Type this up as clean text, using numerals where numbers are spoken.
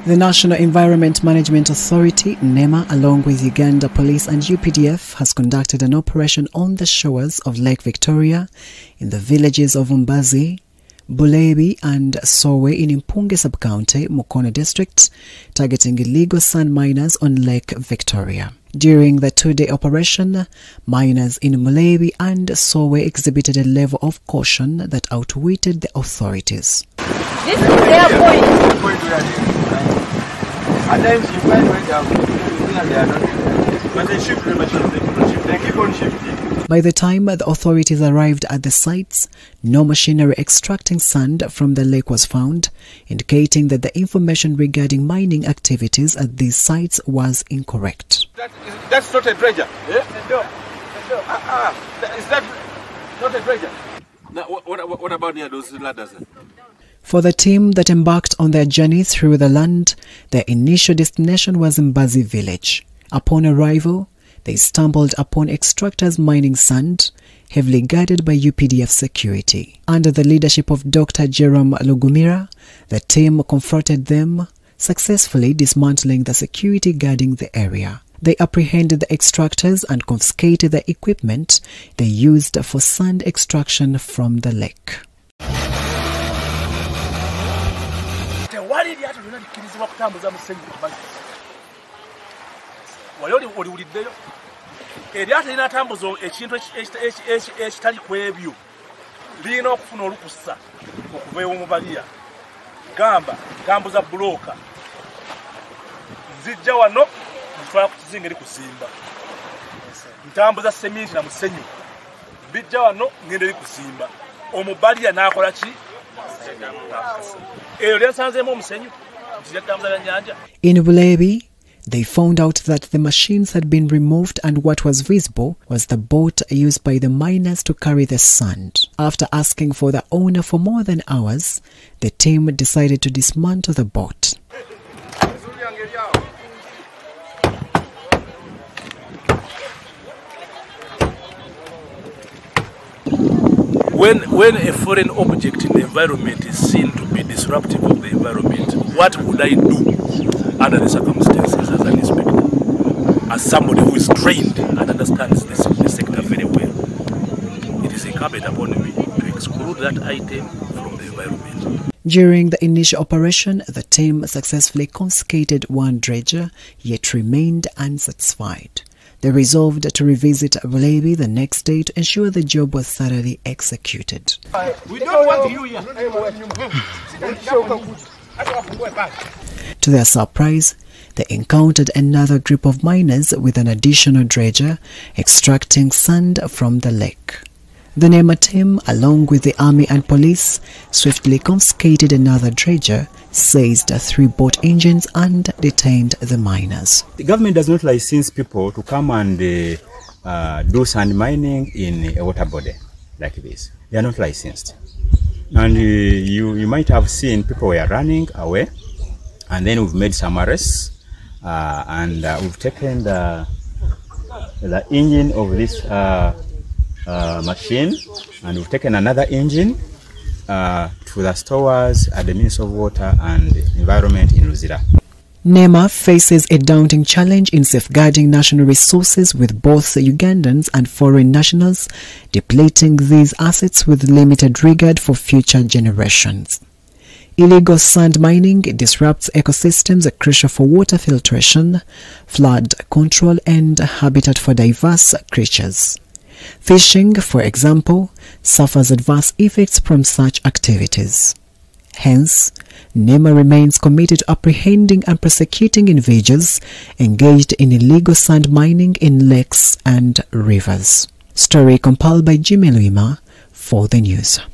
The National Environment Management Authority, NEMA, along with Uganda Police and UPDF, has conducted an operation on the shores of Lake Victoria in the villages of Mbazi, Bulebi and Sowe in Impunge Sub-County, Mukono District, targeting illegal sand miners on Lake Victoria. During the two-day operation, miners in Bulebi and Sowe exhibited a level of caution that outwitted the authorities. This is their point. At times you find when they are not, but they shift the machine, they keep on shifting. By the time the authorities arrived at the sites, no machinery extracting sand from the lake was found, indicating that the information regarding mining activities at these sites was incorrect. That's not a dredger. Yeah? Is that not a dredger? Now, what about near those ladders? For the team that embarked on their journey through the land, their initial destination was Mbazi village. Upon arrival, they stumbled upon extractors mining sand, heavily guarded by UPDF security. Under the leadership of Dr. Jerome Lugumira, the team confronted them, successfully dismantling the security guarding the area. They apprehended the extractors and confiscated the equipment they used for sand extraction from the lake. Ntambuza sementi na musenyu bijja wano ngende likusimba omubaliya nakola ki eyo lyansanzemu omusenyu ntiyatambuza nyanja. In Bulebi, they found out that the machines had been removed and what was visible was the boat used by the miners to carry the sand. After asking for the owner for more than hours, the team decided to dismantle the boat. When a foreign object in the environment is seen to be disruptive of the environment, what would I do under the circumstances as an inspector? As somebody who is trained and understands this sector very well, it is incumbent upon me to exclude that item from the environment. During the initial operation, the team successfully confiscated one dredger, yet remained unsatisfied. They resolved to revisit Bulebi the next day to ensure the job was thoroughly executed. We don't want you here. To their surprise, they encountered another group of miners with an additional dredger extracting sand from the lake. The NEMA team, along with the army and police, swiftly confiscated another dredger, seized 3 boat engines and detained the miners. The government does not license people to come and do sand mining in a water body like this. They are not licensed. And you might have seen people were running away, and then we've made some arrests, and we've taken the engine of this machine, and we've taken another engine to the stores at the Ministry of Water and Environment in Luzira. NEMA faces a daunting challenge in safeguarding national resources, with both Ugandans and foreign nationals depleting these assets with limited regard for future generations. Illegal sand mining disrupts ecosystems crucial for water filtration, flood control and habitat for diverse creatures. Fishing, for example, suffers adverse effects from such activities. Hence, NEMA remains committed to apprehending and prosecuting individuals engaged in illegal sand mining in lakes and rivers. Story compiled by Jimmy Lima for the news.